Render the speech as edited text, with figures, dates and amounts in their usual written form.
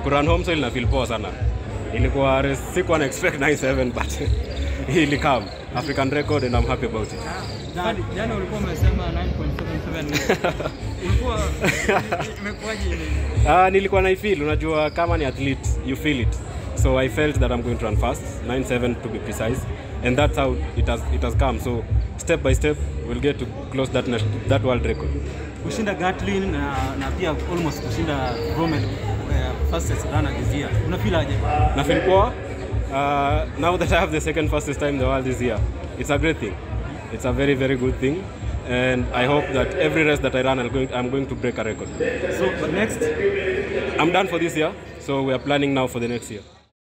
kurun home soil na feel poa sana. Ilikuwa sikuwa na expect 9-7 but ili come African record and I'm happy about it. Jana ulikuwa umesema 9.77. Ulikuwa imekuwaje ile? Nilikuwa na feel, unajua kama ni athlete you feel it. So I felt that I'm going to run fast, 9-7 to be precise, and that's how it has come. So step by step we'll get to close that world record. Kushinda Gatlin na pia almost kushinda Rommel fastest runner this year. Una feel aje? Na feel poa. Now that I have the second fastest time in the world this year, it's a great thing. It's a very, very good thing, and I hope that every race that I run, I'm going to break a record. So, but next? I'm done for this year, so we are planning now for the next year.